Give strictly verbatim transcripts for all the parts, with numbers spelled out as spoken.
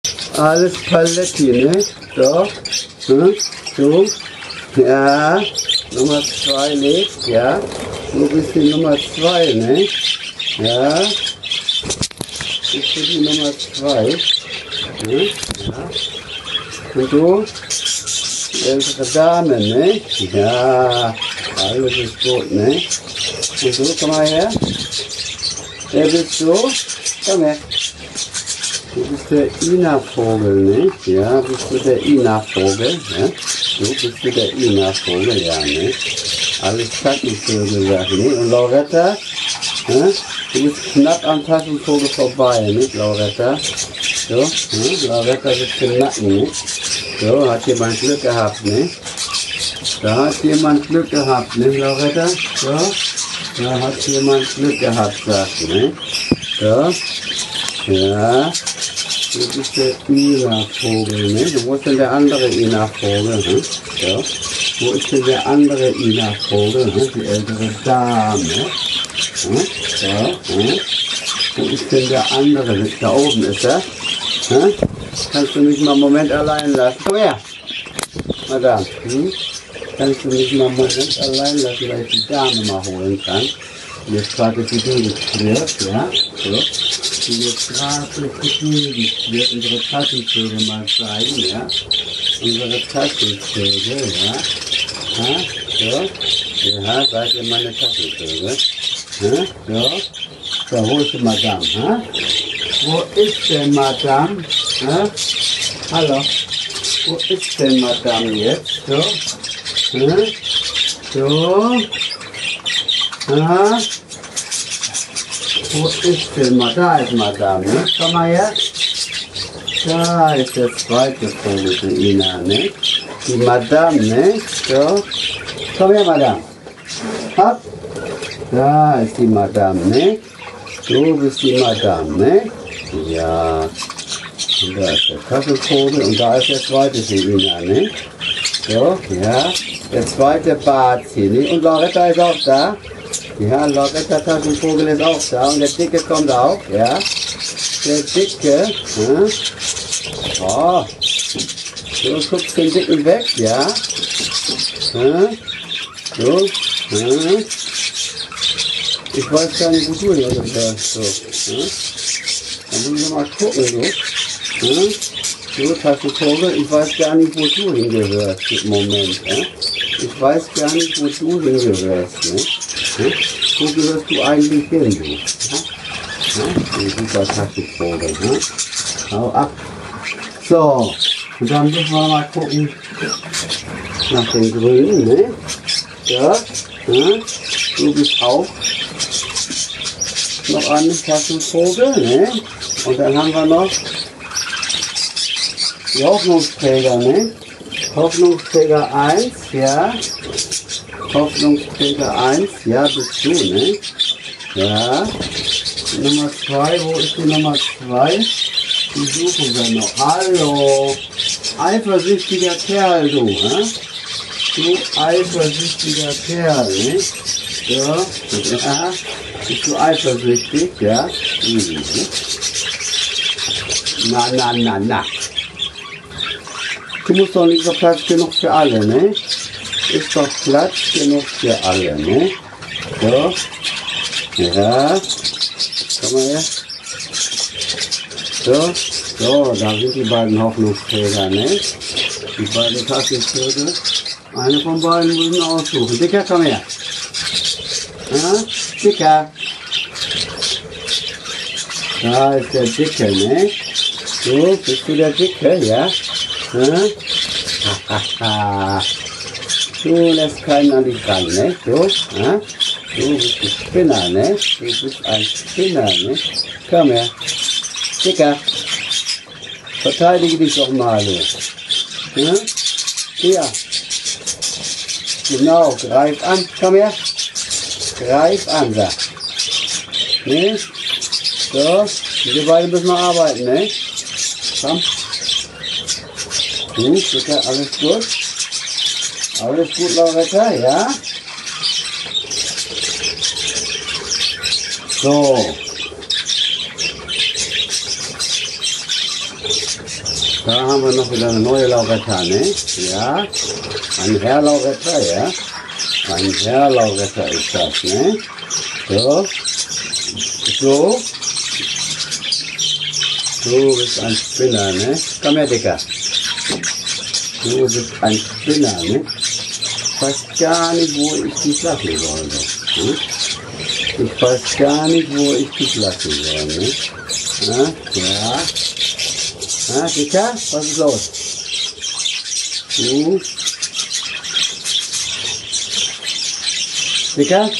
Alles Paletti, ne? So. Hm? So. Ja. Nummer zwei legt, ja. Du bist die Nummer zwei, ne? Ja. Bist du die Nummer zwei? Ne? Ja. Und du? Ältere Dame, ne? Ja. Alles ist gut, ne? Und du, komm mal her. Wer bist du? Komm her. Du bist der Ina-Vogel, ne? Ja, bist du der Ina-Vogel, ja? Du bist du der Ina-Vogel, ja, ne? Alles Taschenvögel, sag ich, ne? Und Lauretta, ne? Du bist knapp am Taschenvogel vorbei, ne, Lauretta? So, ne? Lauretta sitzt im Nacken, ne? So, hat jemand Glück gehabt, ne? Da hat jemand Glück gehabt, ne, Lauretta? So, da hat jemand Glück gehabt, sagst du, ne? So, ja. Du bist der Ina-Vogel, ne? Wo ist denn der andere Ina-Vogel, ne? So. Wo ist denn der andere Ina-Vogel, ne? Die ältere Dame, ne? So, ne? Wo ist denn der andere? Da oben ist er, ne? Kannst du mich mal einen Moment allein lassen? Komm her, Madame, hm? Kannst du mich mal einen Moment allein lassen, weil ich die Dame mal holen kann? Jetzt gerade die Gegend wird, ja? So. Die jetzt gerade die Gegend wird, unsere Taschenvögel mal zeigen, ja? Unsere Taschenvögel, ja? Ja, so. Ja, seid ihr meine Taschenvögel? Ja, so. So, wo ist die Madame, ha? Wo ist denn Madame? Ha? Hallo? Wo ist denn Madame jetzt? So. Ja? So. Ja. Wo ist denn Madame? Da ist Madame, ne? Komm mal her. Da ist der zweite Vogel für Ina, ne? Die Madame, ne? So. Komm her, Madame. Hopp. Da ist die Madame, ne? Du bist die Madame, ne? Ja. Und da ist der Taschenvogel und da ist der zweite für Ina, ne? So, ja. Der zweite Bazi, ne? Und Lauretta ist auch da. Ja, Lauretta Taschenvogel ist auch da und der Dicke kommt auch, ja. Der Dicke, ja. Oh, du guckst den Dicken weg, ja. Ja. So, ja. Ich weiß gar nicht, wo du hin bist, so, ja. Dann müssen wir mal gucken, du. Ja. So, Taschenvogel, ich weiß gar nicht, wo du hingehörst im Moment, ja. Ich weiß gar nicht, wo du hingehörst, ne? Ja? Wo gehörst du eigentlich hin, du? Ja? Ja? Ein super Taschenvogel, ne? Hau ab. So, und dann müssen wir mal gucken nach den Grünen, ne? Ja, ja? Du bist auch noch ein Taschenvogel, ne? Und dann haben wir noch die Hoffnungsträger, ne? Hoffnungsträger eins, ja. Hoffnungsträger eins, ja, bist du, ne? Ja. Nummer zwei, wo ist die Nummer zwei? Die suchen wir noch. Hallo. Eifersüchtiger Kerl, du, ne? Du eifersüchtiger Kerl, ne? Ja. Ja. Bist du eifersüchtig, ja? Mhm. Na, na, na, na. Du musst doch nicht so Platz genug für alle, ne? Ist doch Platz genug für alle, ne? So. Ja. Komm mal her. So. So, da sind die beiden Hoffnungsträger, ne? Die beiden Taschenvögel. Eine von beiden müssen aussuchen. Dicker, komm her. Ja? Dicker. Da ist der Dicke, ne? So, bist du der Dicke, ja? Ja? Du lässt keinen an dich ran, ne? Du, ja? Du bist ein Spinner, ne? Du bist ein Spinner, ne? Komm her. Dicker. Verteidige dich doch mal, du. Ja? Hier. Genau, greif an. Komm her. Greif an, sag. Ne? So, wir beide müssen mal arbeiten, ne? Komm. Hm, Dicker, alles gut? Alles gut, Lauretta, ja? So. Da haben wir noch wieder eine neue Lauretta, ne? Ja, ein Herr Lauretta, ja. Ein Herr Lauretta ist das, ne? So, so. Du bist ein Spinner, ne? Komm her, Dicker. Du bist ein Spinner, ne? Ich weiß gar nicht, wo ich dich lassen soll, ne? Ich weiß gar nicht, wo ich dich lassen soll, ne? Ja, ja. Ja, Dicker, was ist los? Hm? Dicker?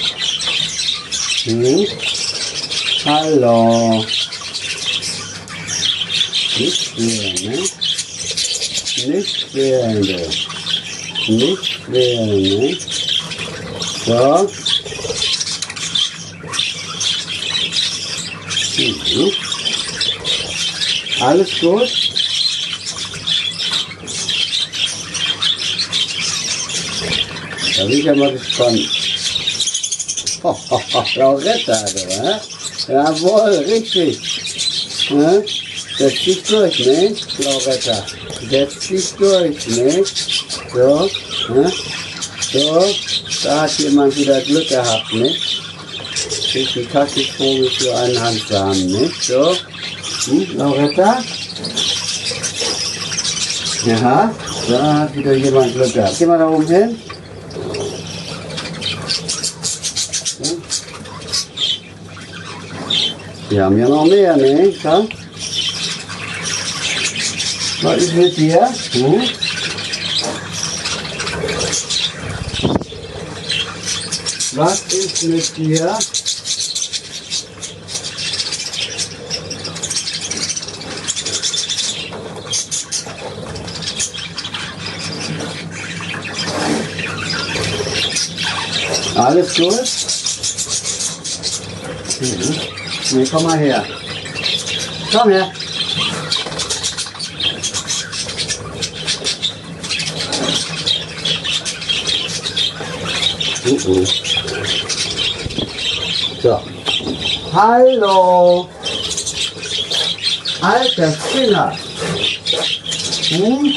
Hm? Hallo. Nicht wählen, ne? Nicht wählen, ne? Nicht wählen, ne? So. Mhm. Alles gut? Da bin ich ja mal gespannt. Oh, oh, oh, Lauretta, ne? Jawohl, richtig. Ne? Setz dich durch, ne? Lauretta. Setz dich durch, ne? So, ne? So, da hat jemand wieder Glück gehabt, ne? Kriegt ein Kackvogel für einen Handsamen, ne? So. Hm, Lauretta? Ja, da hat wieder jemand Glück gehabt. Geh mal da oben hin. Ja. Wir haben ja noch mehr, ne? So. Was ist mit dir? Hm? Was ist mit dir? Alles gut? Mhm. Nee, komm mal her. Komm her. Uh -uh. So. Hallo. Alter Spinner. Hm?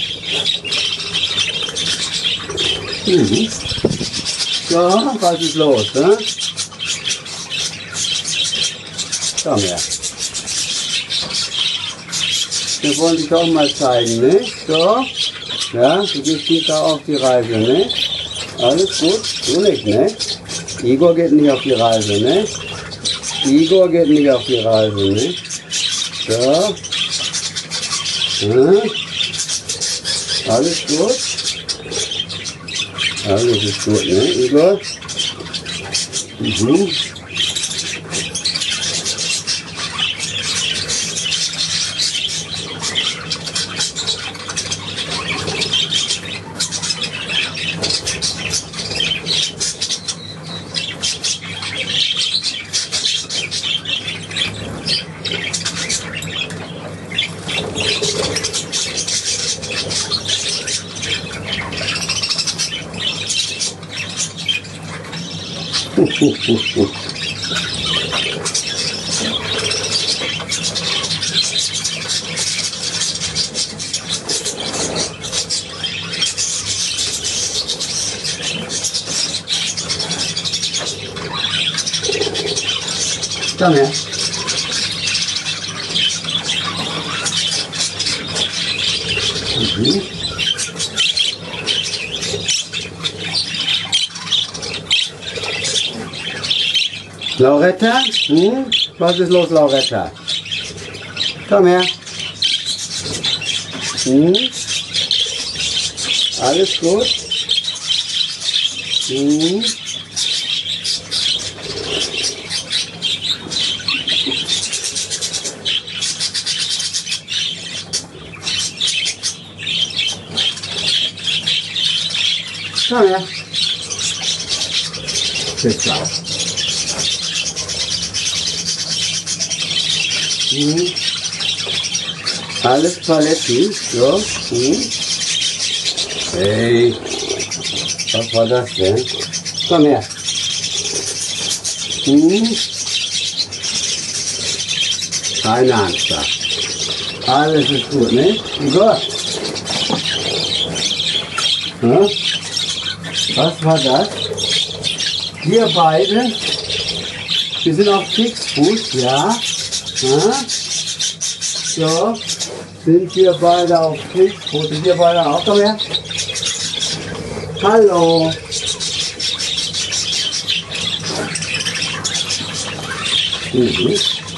Mhm. So, was ist los, ne? Komm her. Wir wollen dich auch mal zeigen, ne? So. Ja, du gehst nicht da auf die Reise, ne? Alles gut, du nicht, ne? Igor geht nicht auf die Reise, ne? Igor geht nicht auf die Reise, ne? So. Ja. Alles gut? Alles ist gut, ne, Igor? Mhm. Komm her. Mhm. Lauretta? Hm? Was ist los, Lauretta? Komm her. Hm? Alles gut? Hm? Komm her. Sitz auf. Hm. Alles Paletti, so. Hm. Hey, was war das denn? Komm her. Hm. Keine Angst da. Alles ist gut, ne? Gut. Ja? Was war das? Wir beide, wir sind auf Kriegsfuß, ja? Ja? So, sind wir beide auf Kriegsfuß, sind wir beide auch da her? Hallo. Mhm.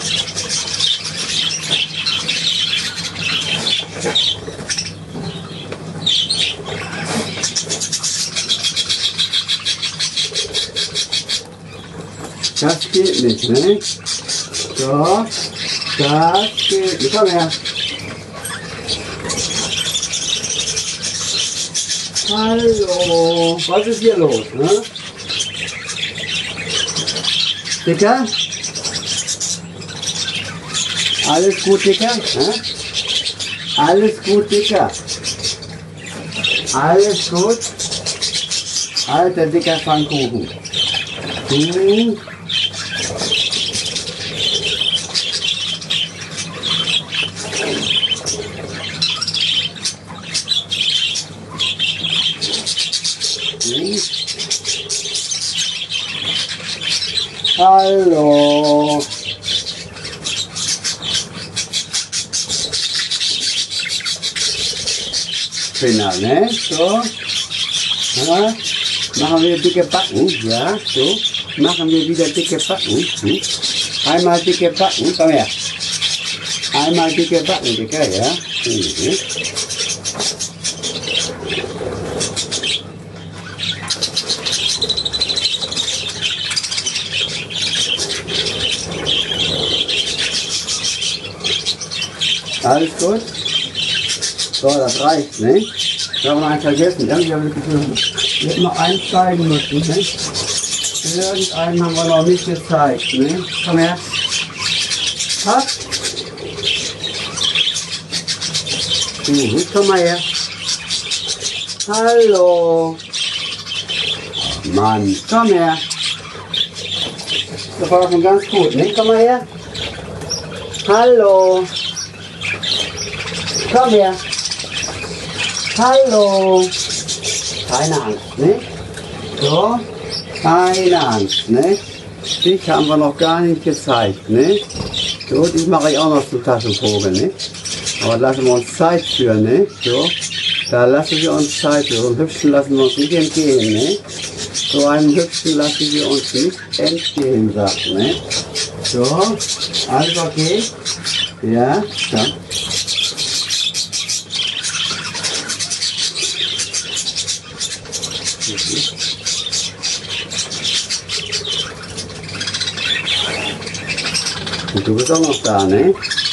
Das geht nicht, ne? So, das geht nicht. Komm her. Hallo. Was ist hier los, ne? Dicker? Alles gut, Dicker? Ne? Alles gut, Dicker? Alles gut? Alter, dicker Pfannkuchen. Hm. Hm. Hallo. Spinner, ne? So. Ja. Machen wir dicke Backen, ja, so. Machen wir wieder dicke Backen. Hm. Einmal dicke Backen, komm her. Einmal dicke Backen, dicker, ja. Mhm. Alles gut? So, das reicht, ne? Wir haben noch einen vergessen, ja? Wir hätten noch einen zeigen müssen, ne? Irgendeinen haben wir noch nicht gezeigt, ne? Komm her. Hopp. Mhm, komm mal her. Hallo. Mann, komm her. Das war schon ganz gut, ne? Komm mal her. Hallo. Komm her. Hallo. Keine Angst, ne? So. Keine Angst, ne? Dich haben wir noch gar nicht gezeigt, ne? So, die mache ich auch noch zum Taschenvogel, ne? Aber lassen wir uns Zeit für, ne? So. Da lassen wir uns Zeit für. So einen Hübschen lassen wir uns nicht entgehen, ne? So einen Hübschen lassen wir uns nicht entgehen, sagt, ne? So. Alles okay? Ja? Ja. Und du bist auch noch da, ne?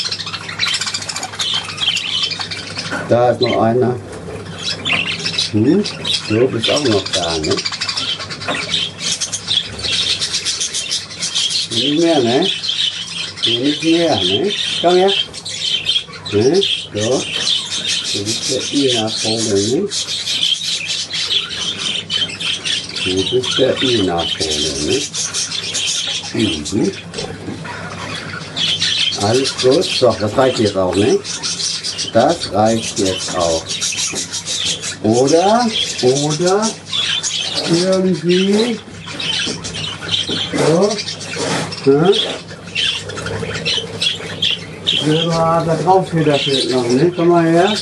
Da ist noch einer. Hm? Du bist auch noch da, ne? Nicht mehr, ne? Nicht mehr, ne? Komm her. Ne? So. Du bist der Ina-Vogel, ne? Du bist der Ina-Vogel, ne? Mhm. Alles gut. So, das reicht jetzt auch, ne? Das reicht jetzt auch. Oder, oder, irgendwie, so, ne? Silber, da drauf wieder fehlt noch, ne? Komm mal her.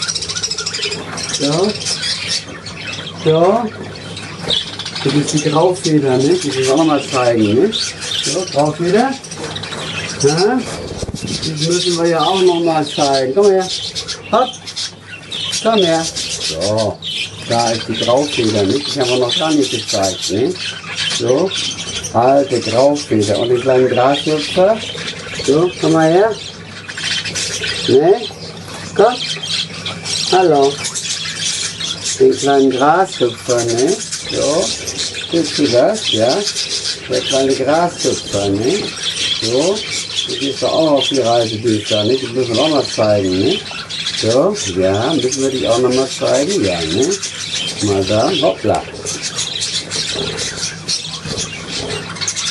So. So. Das ist die Graufeder, ne? Die will ich auch noch mal zeigen, ne? So, Graufeder. Ja. Das müssen wir ja auch noch mal zeigen. Komm her. Hopp. Komm her. So. Da ist die Graufeder, nicht? Die haben wir noch gar nicht gezeigt, ne? So. Alte Graufeder. Und den kleinen Grashüpfer. So, komm mal her. Ne? Komm. Hallo. Den kleinen Grashüpfer, ne? So. Siehst du das? Ja. Der kleine Grashüpfer, ne? So. Du gehst doch auch auf die Reisebücher, ne? Das müssen wir auch mal zeigen, ne? So. Ja. Müssen wir dich auch noch mal zeigen? Ja, ne? Mal da. Hoppla.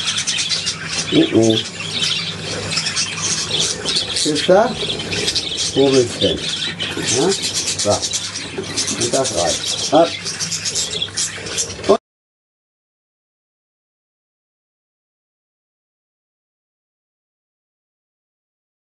Uh -uh. Ist das? Wo willst du hin? Ja? So. Und das reicht. Ab.